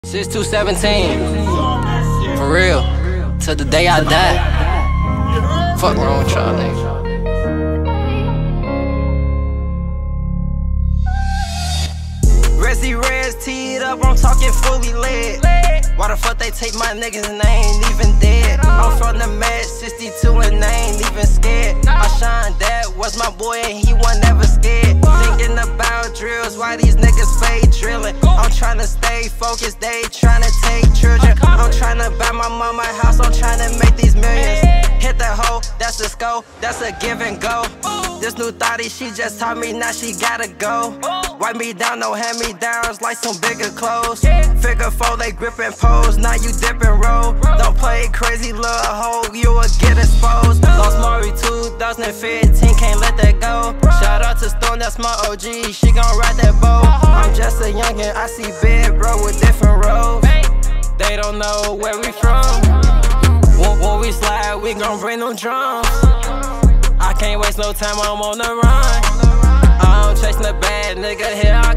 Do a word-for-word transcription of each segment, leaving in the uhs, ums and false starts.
Since two seventeen, for real, till the day I die. Fuck wrong with y'all niggas. Resi Reds teed up, I'm talking fully lit. Why the fuck they take my niggas and they ain't even dead? I'm from the match sixty-two and they ain't even scared. I shine, that was my boy and he wasn't never scared. Thinking about drills, why these niggas fake drilling? I'm tryna stay focused, they tryna take children. I'm tryna buy my mama a house, I'm tryna make these millions. Hit the hoe, that's a scope, that's a give and go. This new thotty, she just taught me, now she gotta go. Wipe me down, no hand-me-downs, like some bigger clothes. Figure four, they grip and pose, now you dip and roll. Don't play crazy, little hoe, you will get exposed. Lost Maury two thousand fifteen, can't let that go. Shout out to Stone, that's my O G, she gon' ride that boat. I'm just a youngin', I see big bro with different roles. They don't know where we from. When, when we slide, we gon' bring them drums. I can't waste no time, I'm on the run. I'm chasing the bad nigga, here I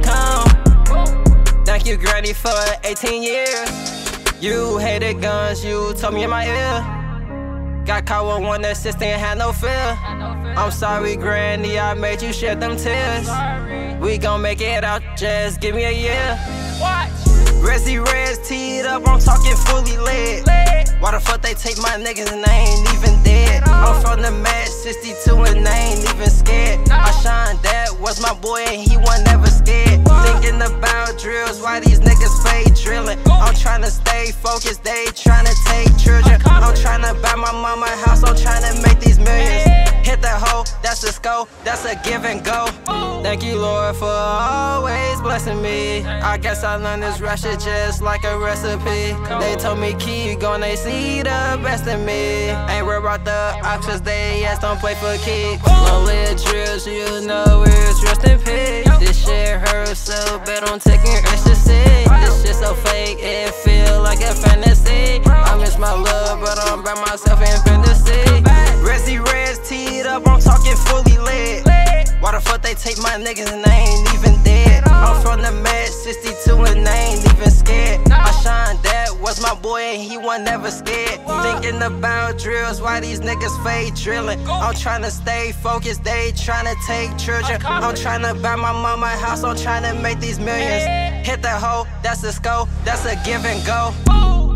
come. Thank you, Granny, for eighteen years. You hated guns, you told me in my ear. Got caught with one assistant, had no fear. I'm sorry, Granny, I made you shed them tears. We gon' make it out, just give me a year. Watch. Resi Reds teed up, I'm talking fully lit. Why the fuck they take my niggas and they ain't even dead? I'm from the match sixty-two and they ain't even scared. I shine, that was my boy and he wasn't never scared. Thinking about drills, why these niggas fake drilling? I'm tryna stay focused, they tryna take children. I'm tryna buy my mama a house, I'm tryna make these millions. Hit the hoe, that's a scope, that's a give and go. Thank you, Lord, for always blessing me. I guess I learned this rap shit just like a recipe. They told me keep going, they see the best in me. Ain't worried about the options, they ass don't play for keeps. No lit drills, you know it's rest in peace. This shit hurts so bad, I'm taking ecstasy. This shit so fake, it feel like a fantasy. I miss my love, but I'm by myself in fantasy. Resi Reds teed up, I'm talking fully lit. Why the fuck they take my niggas and they ain't even dead? I'm from the match sixty-two and they ain't even scared. I shine, that was my boy and he wasn't never scared. Thinking about drills, why these niggas fake drilling? I'm tryna stay focused, they tryna take children. I'm tryna buy my mama a house, I'm tryna make these millions. Hit the hoe, that's a scope, that's a give and go.